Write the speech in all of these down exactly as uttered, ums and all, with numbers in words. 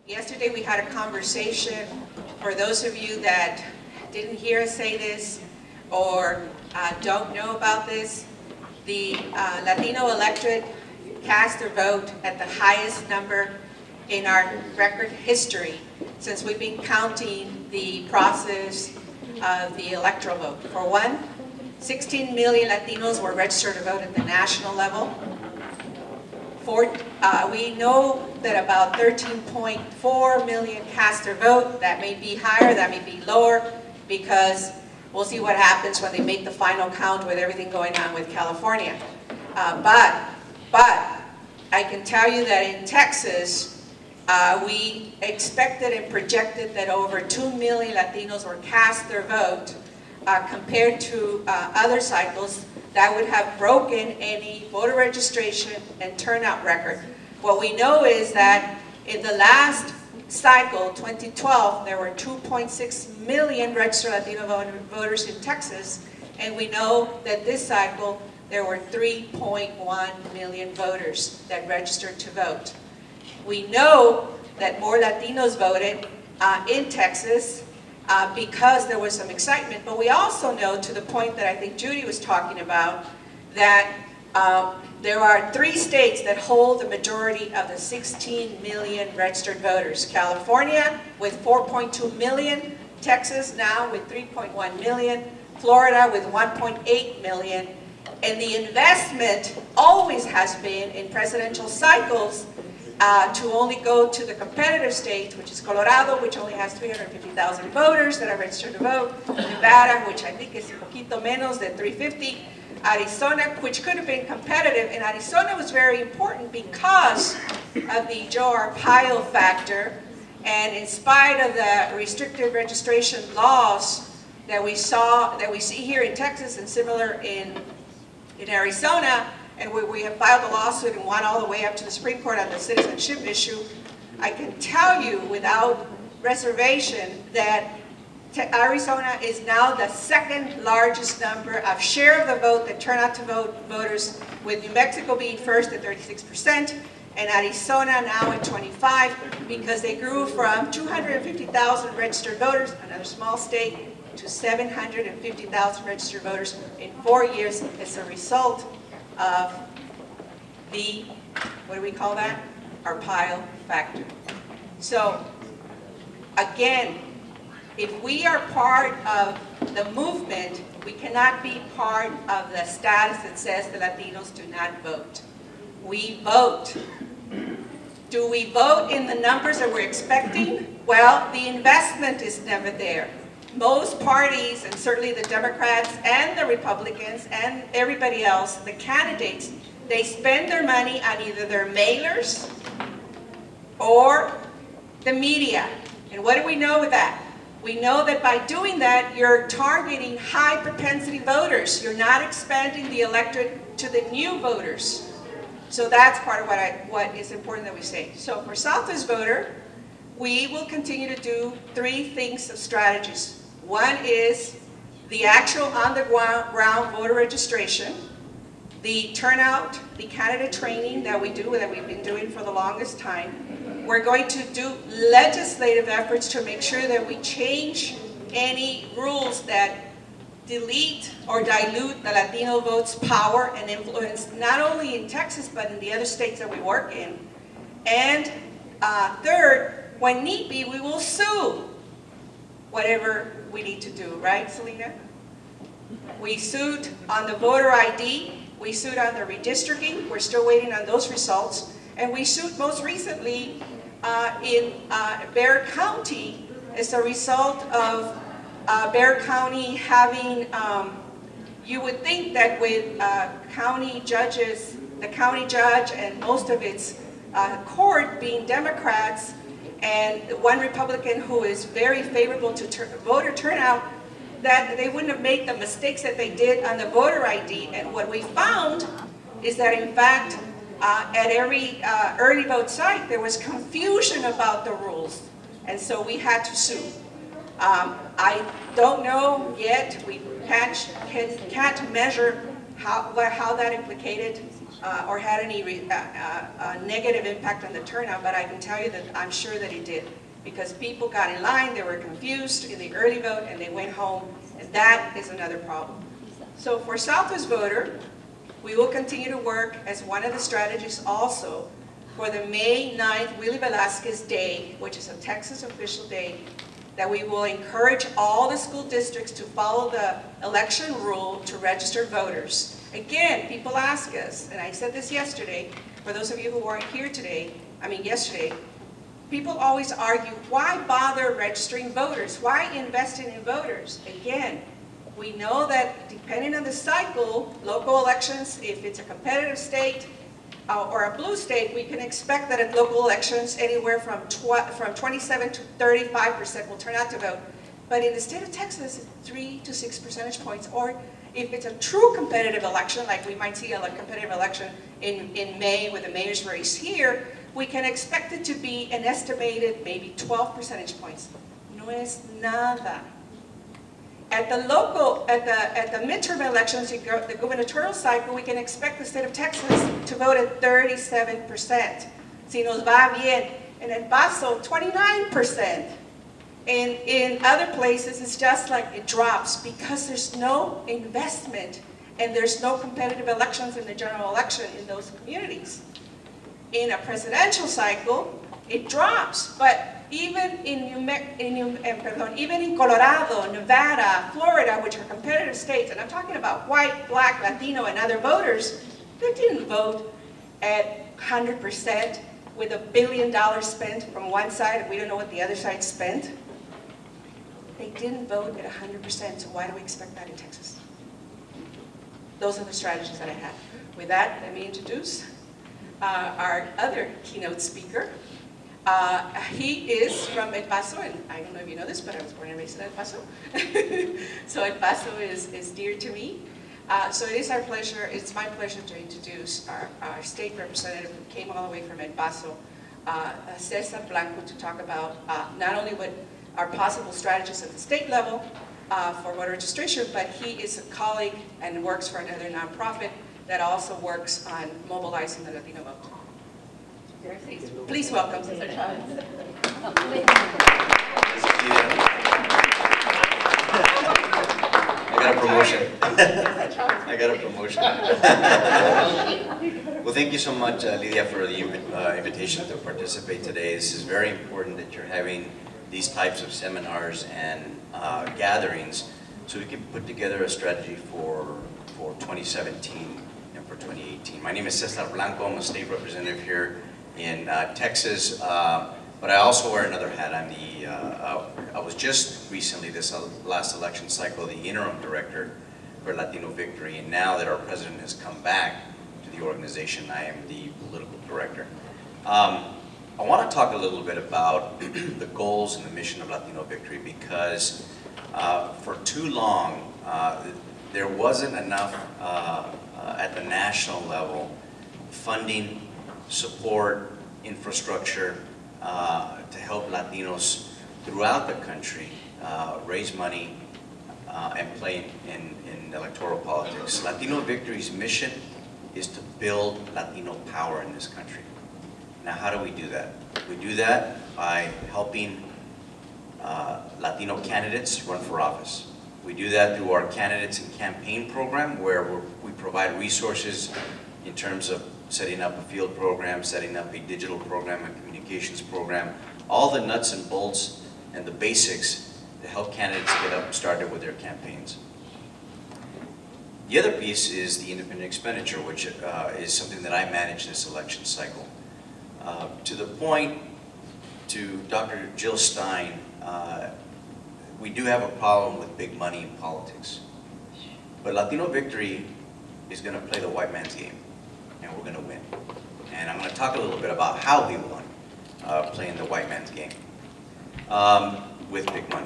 Yesterday we had a conversation, for those of you that didn't hear us say this or uh, don't know about this, the uh, Latino electorate cast their vote at the highest number in our record history since we've been counting the process of the electoral vote. For one, sixteen million Latinos were registered to vote at the national level. For, uh, we know that about thirteen point four million cast their vote. That may be higher, that may be lower, because we'll see what happens when they make the final count with everything going on with California. Uh, but, but, I can tell you that in Texas, uh, we expected and projected that over two million Latinos were cast their vote, uh, compared to uh, other cycles that would have broken any voter registration and turnout record. What we know is that in the last cycle, twenty twelve, there were two point six million registered Latino voters in Texas, and we know that this cycle, there were three point one million voters that registered to vote. We know that more Latinos voted uh, in Texas uh, because there was some excitement, but we also know, to the point that I think Judy was talking about, that uh, there are three states that hold the majority of the sixteen million registered voters. California with four point two million, Texas now with three point one million, Florida with one point eight million, and the investment always has been in presidential cycles uh, to only go to the competitive states, which is Colorado, which only has three hundred fifty thousand voters that are registered to vote, Nevada, which I think is un poquito menos than three hundred fifty, Arizona, which could have been competitive, and Arizona was very important because of the Joe Arpaio factor, and in spite of the restricted registration laws that we saw, that we see here in Texas and similar in in Arizona, and we, we have filed a lawsuit and won all the way up to the Supreme Court on the citizenship issue, I can tell you without reservation that Arizona is now the second largest number of share of the vote that turn out to vote voters, with New Mexico being first at thirty-six percent, and Arizona now at twenty-five, because they grew from two hundred fifty thousand registered voters, another small state, to seven hundred fifty thousand registered voters in four years as a result of the, what do we call that? Arpaio factor. So, again, if we are part of the movement, we cannot be part of the status that says the Latinos do not vote. We vote. Do we vote in the numbers that we're expecting? Well, the investment is never there. Most parties, and certainly the Democrats and the Republicans and everybody else, the candidates, they spend their money on either their mailers or the media. And what do we know with that? We know that by doing that, you're targeting high propensity voters. You're not expanding the electorate to the new voters. So that's part of what, I, what is important that we say. So for Southwest voter, we will continue to do three things of strategies. One is the actual on-the-ground voter registration, the turnout, the candidate training that we do, that we've been doing for the longest time. We're going to do legislative efforts to make sure that we change any rules that delete or dilute the Latino vote's power and influence, not only in Texas, but in the other states that we work in. And uh, third, when need be, we will sue whatever we need to do, right, Selena? We sued on the voter I D, we sued on the redistricting, we're still waiting on those results, and we sued most recently uh, in uh, Bexar County as a result of uh, Bexar County having, um, you would think that with uh, county judges, the county judge and most of its uh, court being Democrats, and one Republican who is very favorable to tur voter turnout, that they wouldn't have made the mistakes that they did on the voter I D. And what we found is that, in fact, uh, at every uh, early vote site, there was confusion about the rules. And so we had to sue. Um, I don't know yet, we can't, can't measure how, how that implicated uh, or had any re uh, uh, uh, negative impact on the turnout, but I can tell you that I'm sure that it did. Because people got in line, they were confused in the early vote, and they went home, and that is another problem. So for Southwest voter, we will continue to work as one of the strategies also for the May ninth Willie Velasquez Day, which is a Texas official day, that we will encourage all the school districts to follow the election rule to register voters. Again, people ask us, and I said this yesterday, for those of you who weren't here today, I mean yesterday, people always argue, why bother registering voters? Why invest in voters? Again, we know that depending on the cycle, local elections, if it's a competitive state uh, or a blue state, we can expect that at local elections, anywhere from, tw from twenty-seven to thirty-five percent will turn out to vote. But in the state of Texas, it's three to six percentage points. Or if it's a true competitive election, like we might see a like, competitive election in, in May with the mayor's race here, we can expect it to be an estimated maybe twelve percentage points. No es nada. At the local, at the, at the midterm elections, the gubernatorial cycle, we can expect the state of Texas to vote at thirty-seven percent. Si nos va bien. And El Paso, twenty-nine percent. And in other places, it's just like it drops because there's no investment and there's no competitive elections in the general election in those communities. In a presidential cycle, it drops, but even in, New Me in New eh, perdón, even in Colorado, Nevada, Florida, which are competitive states, and I'm talking about white, black, Latino, and other voters, they didn't vote at one hundred percent with a billion dollars spent from one side, and we don't know what the other side spent. They didn't vote at one hundred percent, so why do we expect that in Texas? Those are the strategies that I had. With that, let me introduce Uh, our other keynote speaker. Uh, he is from El Paso, and I don't know if you know this, but I was born and raised in El Paso. So El Paso is, is dear to me. Uh, so it is our pleasure, it's my pleasure to introduce our, our state representative who came all the way from El Paso, uh, Cesar Blanco, to talk about uh, not only what our possible strategies at the state level uh, for voter registration, but he is a colleague and works for another nonprofit that also works on mobilizing the Latino vote. Please welcome Cesar Chavez. I got a promotion. I got a promotion. Well, thank you so much, uh, Lydia, for the uh, invitation to participate today. This is very important that you're having these types of seminars and uh, gatherings so we can put together a strategy for, for twenty seventeen. For twenty eighteen. My name is Cesar Blanco. I'm a state representative here in uh, Texas, uh, but I also wear another hat. I'm the, uh, uh, I was just recently, this uh, last election cycle, the interim director for Latino Victory, and now that our president has come back to the organization, I am the political director. Um, I want to talk a little bit about the goals and the mission of Latino Victory because uh, for too long, uh, there wasn't enough uh, Uh, at the national level, funding, support, infrastructure uh, to help Latinos throughout the country uh, raise money uh, and play in, in electoral politics. Latino Victory's mission is to build Latino power in this country. Now, how do we do that? We do that by helping uh, Latino candidates run for office. We do that through our candidates and campaign program, where we're, we provide resources in terms of setting up a field program, setting up a digital program, a communications program, all the nuts and bolts and the basics to help candidates get up started with their campaigns. The other piece is the independent expenditure, which uh, is something that I manage this election cycle. Uh, to the point, to Doctor Jill Stein, uh, we do have a problem with big money in politics. But Latino Victory is going to play the white man's game, and we're going to win. And I'm going to talk a little bit about how we won uh, playing the white man's game um, with big money.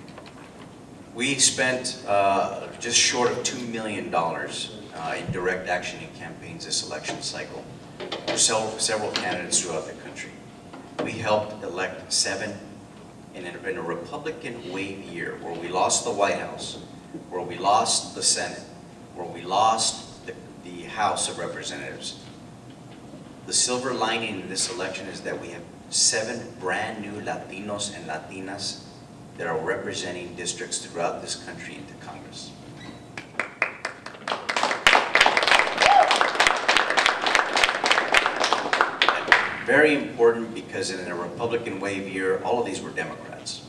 We spent uh, just short of two million dollars uh, in direct action in campaigns this election cycle for several, several candidates throughout the country. We helped elect seven In a, in a Republican wave year, where we lost the White House, where we lost the Senate, where we lost the, the House of Representatives. The silver lining in this election is that we have seven brand new Latinos and Latinas that are representing districts throughout this country into Congress. And very important, because in a Republican wave year, all of these were Democrats.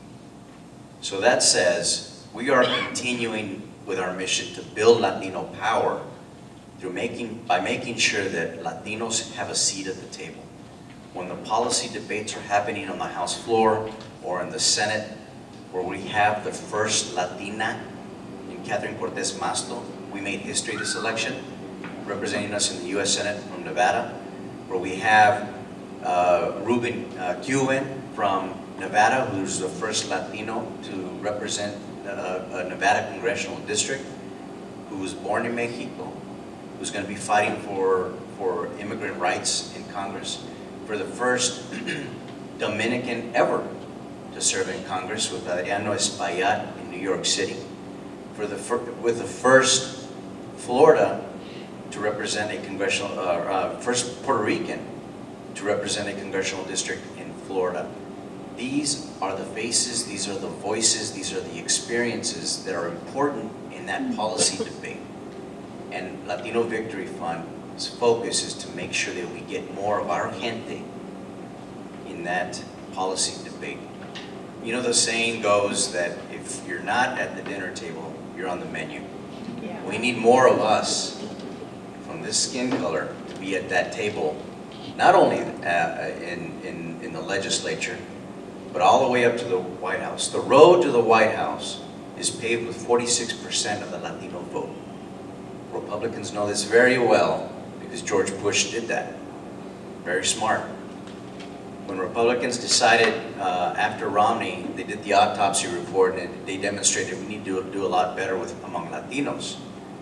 So that says we are continuing with our mission to build Latino power through making, by making sure that Latinos have a seat at the table. When the policy debates are happening on the House floor or in the Senate, where we have the first Latina in Catherine Cortez Masto, we made history this election, representing us in the U S Senate from Nevada, where we have uh, Ruben uh, Cuban from Nevada, who's the first Latino to represent uh, a Nevada congressional district, who was born in Mexico, who's going to be fighting for, for immigrant rights in Congress, for the first Dominican ever to serve in Congress with Adriano Espaillat in New York City, for the fir with the first Florida to represent a congressional, uh, uh, first Puerto Rican to represent a congressional district in Florida. These are the faces, these are the voices, these are the experiences that are important in that policy debate. And Latino Victory Fund's focus is to make sure that we get more of our gente in that policy debate. You know, the saying goes that if you're not at the dinner table, you're on the menu. Yeah. We need more of us from this skin color to be at that table, not only uh, in, in, in the legislature, but all the way up to the White House. The road to the White House is paved with forty-six percent of the Latino vote. Republicans know this very well because George Bush did that. Very smart. When Republicans decided uh, after Romney, they did the autopsy report and they demonstrated we need to do a lot better with among Latinos.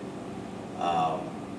Um,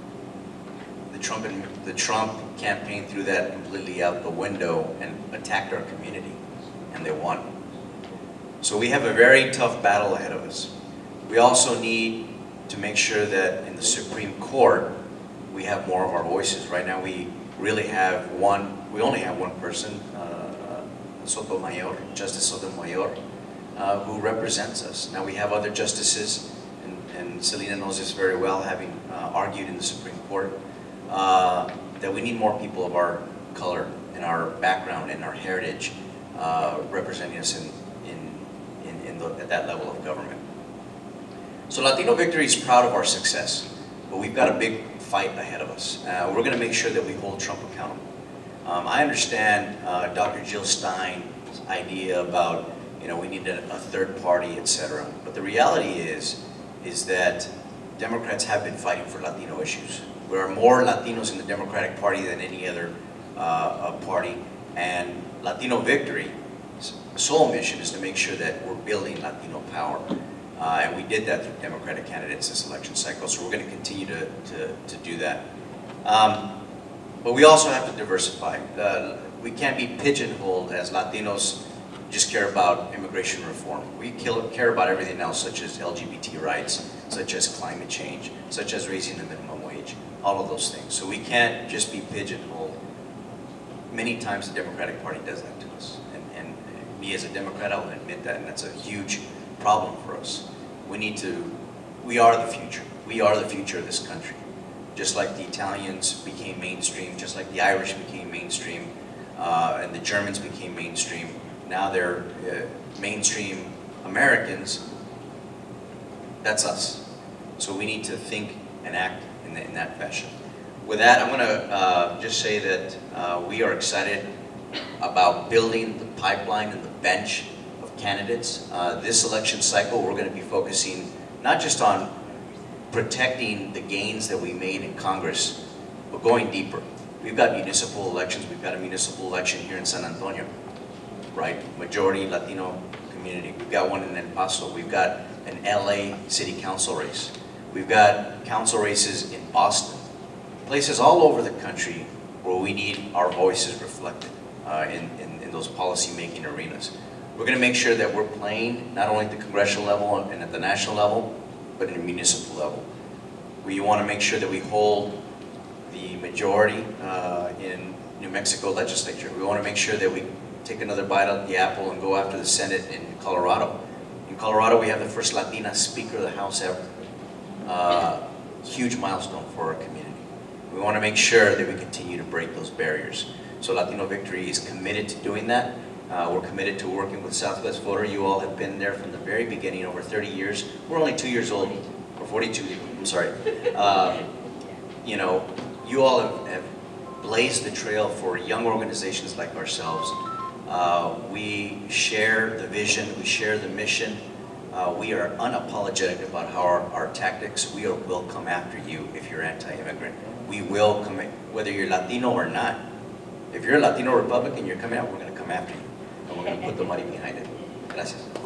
the Trump and the Trump campaign threw that completely out the window and attacked our community, and they won. So we have a very tough battle ahead of us. We also need to make sure that in the Supreme Court we have more of our voices. Right now we really have one, we only have one person, uh, Sotomayor, Justice Sotomayor, uh, who represents us. Now we have other justices, and, and Selena knows this very well, having uh, argued in the Supreme Court, uh, that we need more people of our color and our background and our heritage uh, representing us in, in, in, in the, at that level of government. So Latino Victory is proud of our success, but we've got a big fight ahead of us. Uh, we're going to make sure that we hold Trump accountable. Um, I understand uh, Doctor Jill Stein's idea about, you know, we need a, a third party, et cetera. But the reality is, is that Democrats have been fighting for Latino issues. There are more Latinos in the Democratic Party than any other uh, party, and Latino Victory's sole mission is to make sure that we're building Latino power. Uh, and we did that through Democratic candidates this election cycle, so we're going to continue to, to, to do that. Um, but we also have to diversify. Uh, we can't be pigeonholed as Latinos just care about immigration reform. We care about everything else, such as L G B T rights, such as climate change, such as raising the minimum wage, all of those things. So we can't just be pigeonholed. Many times the Democratic Party does that to us. And, and me as a Democrat, I'll admit that, and that's a huge problem for us. We need to, we are the future. We are the future of this country. Just like the Italians became mainstream, just like the Irish became mainstream, uh, and the Germans became mainstream, now they're uh, mainstream Americans. That's us. So we need to think and act in, the, in that fashion. With that, I'm going to uh, just say that uh, we are excited about building the pipeline and the bench of candidates. Uh, this election cycle, we're going to be focusing not just on protecting the gains that we made in Congress, but going deeper. We've got municipal elections. We've got a municipal election here in San Antonio, right? Majority Latino community. We've got one in El Paso. We've got an L A city council race. We've got council races in Boston. Places all over the country where we need our voices reflected uh, in, in, in those policy-making arenas. We're going to make sure that we're playing not only at the congressional level and at the national level, but at a municipal level. We want to make sure that we hold the majority uh, in New Mexico legislature. We want to make sure that we take another bite out of the apple and go after the Senate in Colorado. In Colorado, we have the first Latina Speaker of the House ever. Uh, huge milestone for our community. We want to make sure that we continue to break those barriers. So Latino Victory is committed to doing that. Uh, we're committed to working with Southwest Voter. You all have been there from the very beginning, over thirty years. We're only two years old, or forty-two, I'm sorry. Uh, you know, you all have, have blazed the trail for young organizations like ourselves. Uh, we share the vision, we share the mission. Uh, we are unapologetic about how our, our tactics, we are, will come after you if you're anti-immigrant. We will come, whether you're Latino or not. If you're a Latino Republican, you're coming out, we're going to come after you. And we're going to put the money behind it. Gracias. So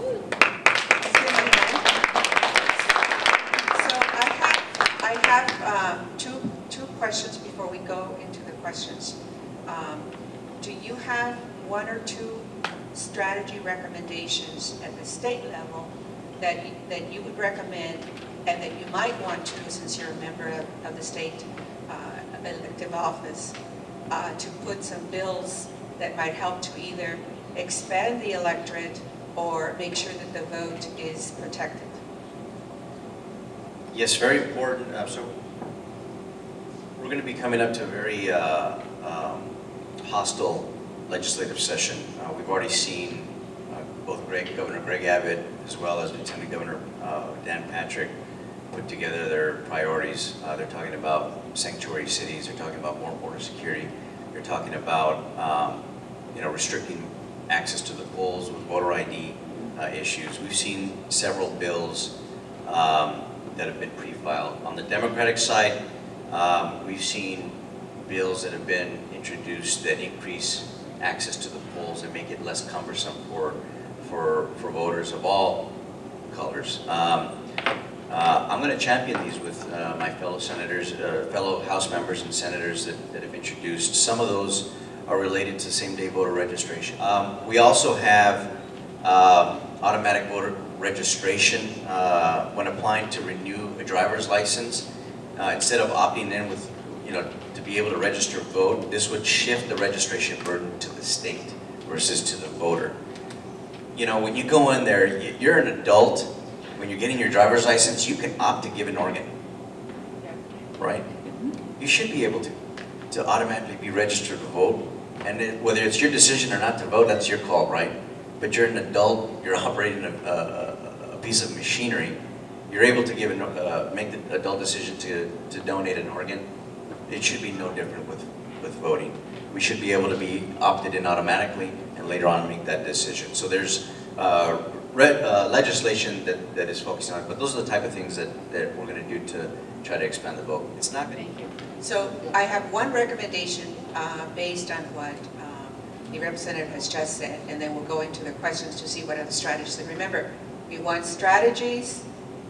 I have, I have um, two, two questions before we go into the questions. Um, do you have one or two strategy recommendations at the state level that you, that you would recommend and that you might want to, since you're a member of, of the state uh, elective office, uh, to put some bills that might help to either expand the electorate or make sure that the vote is protected? Yes, very important. Uh, so we're going to be coming up to a very uh, um, hostile legislative session. Uh, we've already seen uh, both Greg, Governor Greg Abbott as well as Lieutenant Governor uh, Dan Patrick put together their priorities. Uh, they're talking about sanctuary cities. They're talking about more border security. They're talking about um, you know, restricting access to the polls with voter I D uh, issues. We've seen several bills um, that have been pre-filed. On the Democratic side, um, we've seen bills that have been introduced that increase access to the polls and make it less cumbersome for for, for voters of all colors. Um, uh, I'm going to champion these with uh, my fellow senators, uh, fellow House members and senators that, that have introduced. Some of those are related to same-day voter registration. Um, we also have um, automatic voter registration uh, when applying to renew a driver's license. Uh, instead of opting in with, you know, to be able to register vote, this would shift the registration burden to the state versus to the voter. You know, when you go in there, you're an adult. When you're getting your driver's license, you can opt to give an organ, right? You should be able to, to automatically be registered to vote. And it, whether it's your decision or not to vote, that's your call, right? But you're an adult, you're operating a, a, a piece of machinery. You're able to give an, uh, make the adult decision to, to donate an organ. It should be no different with, with voting. We should be able to be opted in automatically and later on make that decision. So there's uh, re uh, legislation that, that is focusing on it, but those are the type of things that, that we're going to do to try to expand the vote. It's not going to. So I have one recommendation uh, based on what um, the representative has just said, and then we'll go into the questions to see what other strategies. And remember, we want strategies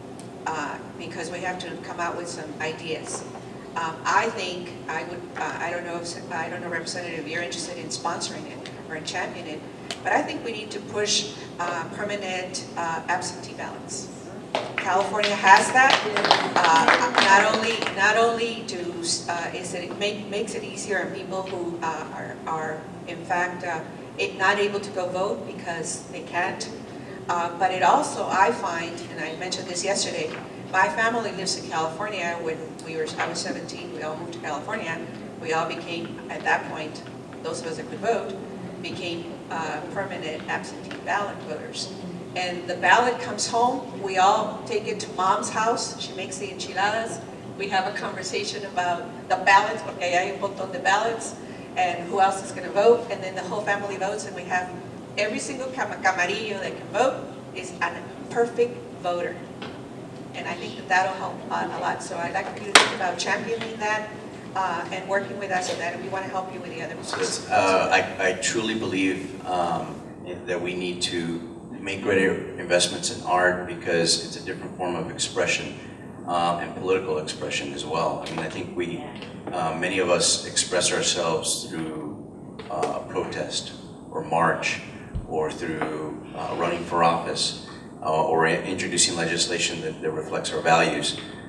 uh, because we have to come out with some ideas. Um, I think I would. Uh, I don't know if I don't know, Representative, if you're interested in sponsoring it or in championing it, but I think we need to push uh, permanent uh, absentee ballots. California has that. Uh, not only not only do uh, is it, it make, makes it easier on people who uh, are are in fact uh, it, not able to go vote because they can't. Uh, but it also, I find, and I mentioned this yesterday, my family lives in California. When we were, I was seventeen, we all moved to California. We all became, at that point, those of us that could vote, became uh, permanent absentee ballot voters. And the ballot comes home, we all take it to mom's house, she makes the enchiladas, we have a conversation about the ballots, porque allá hay un montón de ballots, and who else is going to vote, and then the whole family votes, and we have every single cam camarillo that can vote is a perfect voter. And I think that that'll help uh, a lot. So I'd like for you to think about championing that uh, and working with us on that, and we want to help you with the other ones. So uh, I, I truly believe um, that we need to make greater investments in art because it's a different form of expression um, and political expression as well. I mean, I think we, uh, many of us express ourselves through uh, protest or march or through uh, running for office uh, or introducing legislation that, that reflects our values.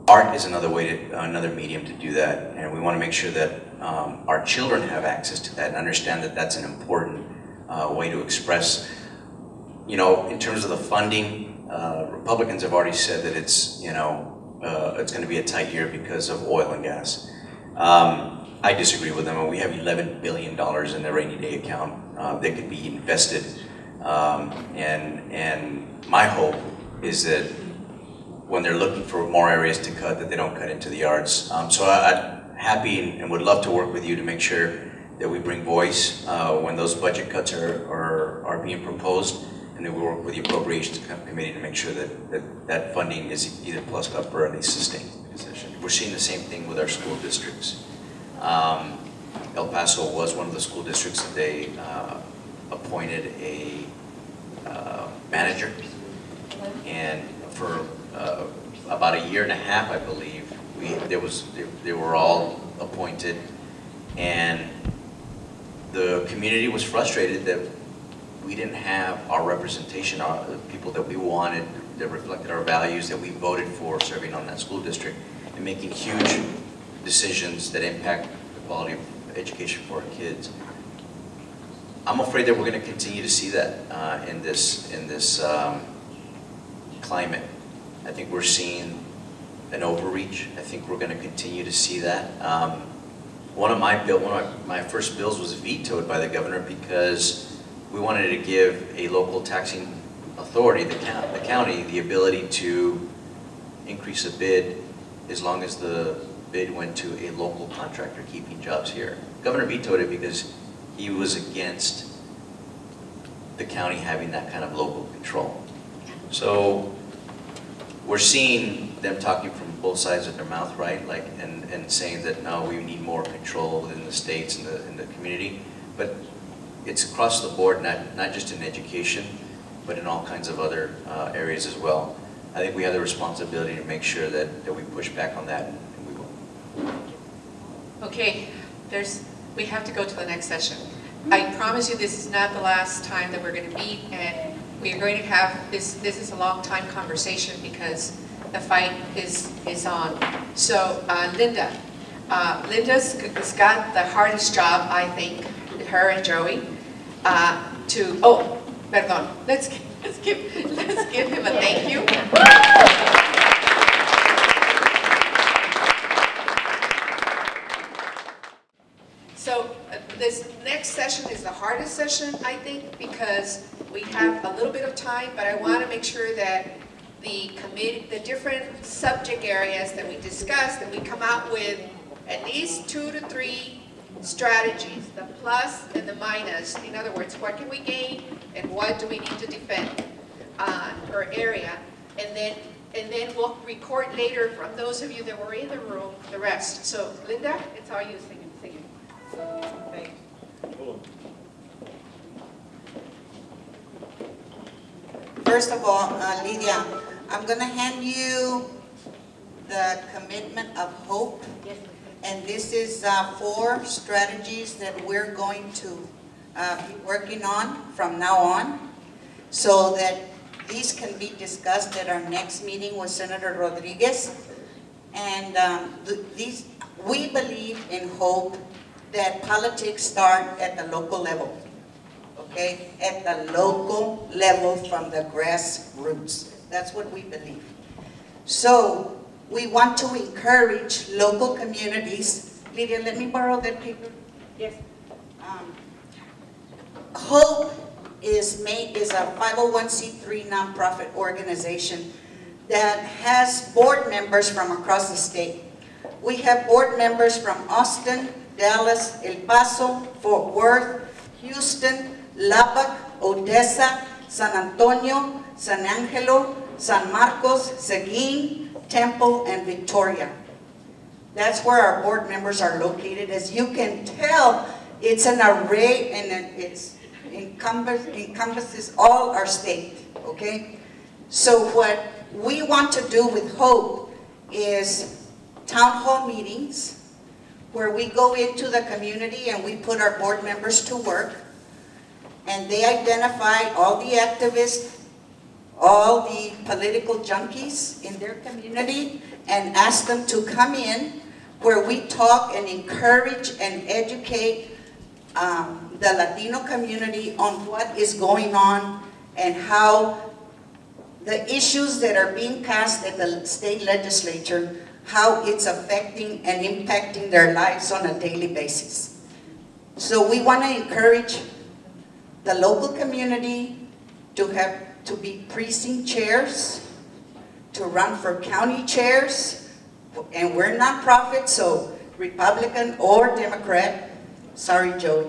art is another way to, another medium to do that, and we want to make sure that um, our children have access to that and understand that that's an important uh, way to express. You know, in terms of the funding, uh, Republicans have already said that it's, you know, uh, it's going to be a tight year because of oil and gas. Um, I disagree with them, and we have eleven billion dollars in the rainy day account uh, that could be invested, um, and and my hope is that when they're looking for more areas to cut, that they don't cut into the arts. Um, so I, I'm happy and, and would love to work with you to make sure that we bring voice uh, when those budget cuts are, are, are being proposed, and that we work with the appropriations committee to make sure that that, that funding is either plussed up or at least sustained. We're seeing the same thing with our school districts. Um, El Paso was one of the school districts that they uh, appointed a uh, manager, and for Uh, about a year and a half, I believe, we there was they, they were all appointed, and the community was frustrated that we didn't have our representation, our the people that we wanted, that reflected our values, that we voted for serving on that school district, and making huge decisions that impact the quality of education for our kids. I'm afraid that we're going to continue to see that uh, in this in this um, climate. I think we're seeing an overreach. I think we're going to continue to see that. Um, one of my bill, one of my, my first bills was vetoed by the governor because we wanted to give a local taxing authority, the, count, the county, the ability to increase a bid as long as the bid went to a local contractor keeping jobs here. The governor vetoed it because he was against the county having that kind of local control. So we're seeing them talking from both sides of their mouth, right? Like, and, and saying that no, we need more control within the states and the, in the community. But it's across the board, not, not just in education, but in all kinds of other uh, areas as well. I think we have the responsibility to make sure that, that we push back on that, and we will. Okay, there's, we have to go to the next session. I promise you this is not the last time that we're going to meet, and we are going to have this. This is a long time conversation because the fight is is on. So uh, Linda, uh, Linda's has got the hardest job, I think, her and Joey. Uh, to oh, perdón. Let's let's give let's give him a thank you. So uh, this next session is the hardest session, I think, because we have a little bit of time, but I want to make sure that the committee, the different subject areas that we discussed, that we come out with at least two to three strategies, the plus and the minus. In other words, what can we gain and what do we need to defend uh, per area, and then and then we'll record later from those of you that were in the room the rest. So Linda, it's all you singing. singing. Thanks. First of all, uh, Lydia, I'm going to hand you the commitment of hope. Yes. And this is uh, four strategies that we're going to uh, be working on from now on, so that these can be discussed at our next meeting with Senator Rodriguez. And um, th these, we believe in hope that politics start at the local level. Okay, at the local level from the grassroots. That's what we believe. So we want to encourage local communities. Lydia, let me borrow that paper. Yes. Um, Hope is made is a five oh one c three nonprofit organization that has board members from across the state. We have board members from Austin, Dallas, El Paso, Fort Worth, Houston, Lubbock, Odessa, San Antonio, San Angelo, San Marcos, Seguin, Temple, and Victoria. That's where our board members are located. As you can tell, it's an array and it's encompass, encompasses all our state, okay? So what we want to do with Hope is town hall meetings where we go into the community and we put our board members to work, and they identify all the activists, all the political junkies in their community, and ask them to come in where we talk and encourage and educate um, the Latino community on what is going on and how the issues that are being passed at the state legislature, how it's affecting and impacting their lives on a daily basis. So we want to encourage the local community to have to be precinct chairs, to run for county chairs, and we're nonprofit, so Republican or Democrat. Sorry, Joey.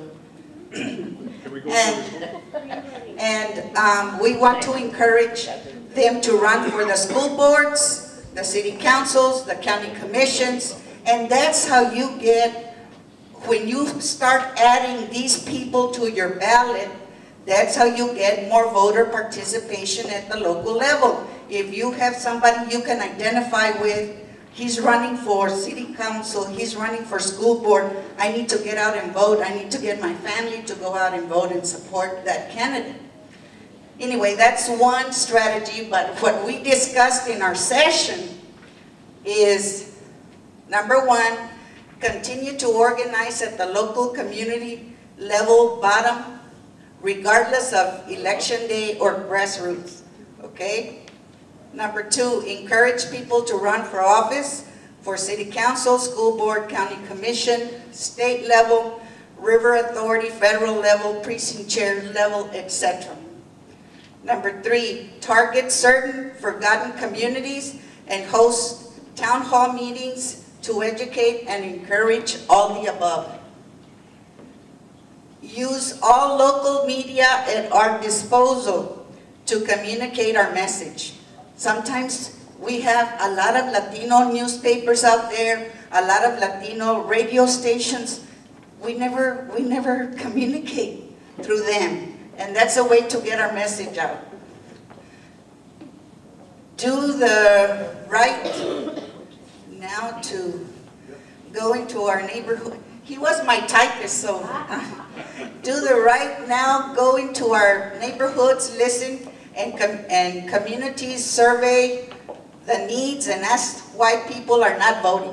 and and um, we want to encourage them to run for the school boards, the city councils, the county commissions, and that's how you get, when you start adding these people to your ballot, that's how you get more voter participation at the local level. If you have somebody you can identify with, he's running for city council, he's running for school board, I need to get out and vote, I need to get my family to go out and vote and support that candidate. Anyway, that's one strategy, but what we discussed in our session is, number one, continue to organize at the local community level bottom, regardless of election day or grassroots, okay? Number two, encourage people to run for office, for city council, school board, county commission, state level, river authority, federal level, precinct chair level, et cetera. Number three, target certain forgotten communities and host town hall meetings to educate and encourage all the above. Use all local media at our disposal to communicate our message. Sometimes we have a lot of Latino newspapers out there, a lot of Latino radio stations. We never, we never communicate through them. And that's a way to get our message out. Do the right now to go into our neighborhood. He was my typist, so do the right now, go into our neighborhoods, listen, and, com and communities survey the needs and ask why people are not voting.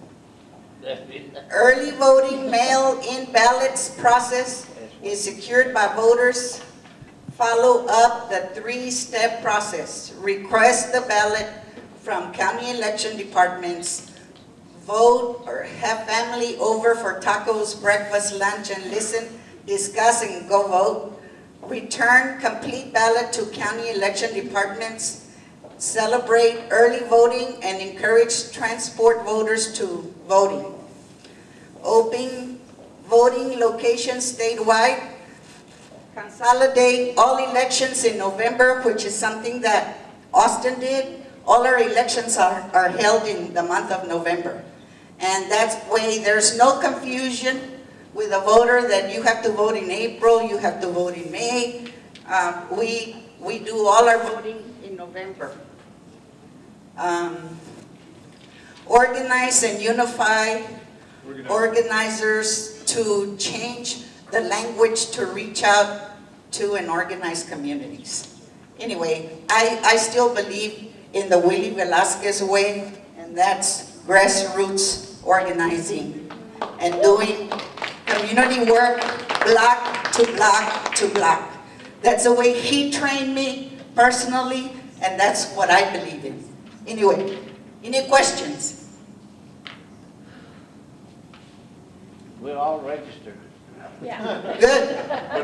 Early voting mail-in ballots process is secured by voters. Follow up the three-step process. Request the ballot from county election departments. Vote or have family over for tacos, breakfast, lunch, and listen, discuss, and go vote. Return complete ballot to county election departments. Celebrate early voting and encourage transport voters to voting. Open voting locations statewide. Consolidate all elections in November, which is something that Austin did. All our elections are, are held in the month of November. And that's way there's no confusion with a voter that you have to vote in April, you have to vote in May. Um, we, we do all our voting in November. Um, organize and unify Organize. organizers to change the language to reach out to and organize communities. Anyway, I, I still believe in the Willie Velasquez way, and that's grassroots organizing and doing community work block to block to block. That's the way he trained me personally, and that's what I believe in. Anyway, any questions? We're all registered. Yeah. Good.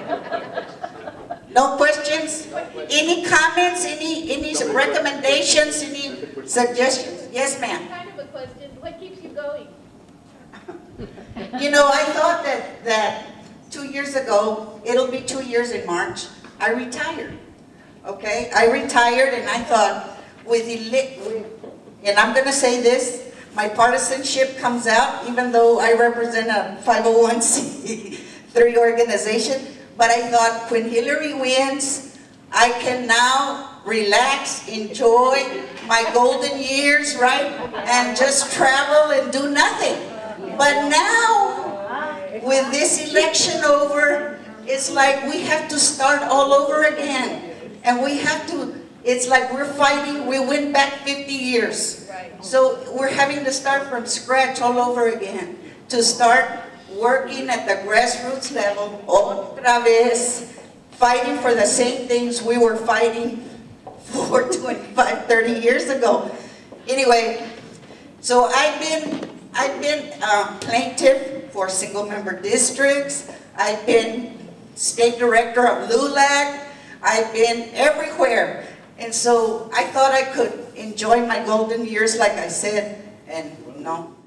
No questions? Any comments? Any any recommendations? Any suggestions? Yes, ma'am. Kind of a question. What keeps you going? You know, I thought that that two years ago, it'll be two years in March, I retired. Okay, I retired, and I thought with the and I'm going to say this. My partisanship comes out, even though I represent a five oh one c three organization. But I thought, when Hillary wins, I can now relax, enjoy my golden years, right? And just travel and do nothing. But now, with this election over, it's like we have to start all over again. And we have to, it's like we're fighting, we went back fifty years. So we're having to start from scratch all over again, to start working at the grassroots level, otra vez, fighting for the same things we were fighting for twenty-five, thirty years ago. Anyway, so I've been, I've been uh, plaintiff for single member districts. I've been state director of LULAC. I've been everywhere. And so I thought I could enjoy my golden years, like I said, and no.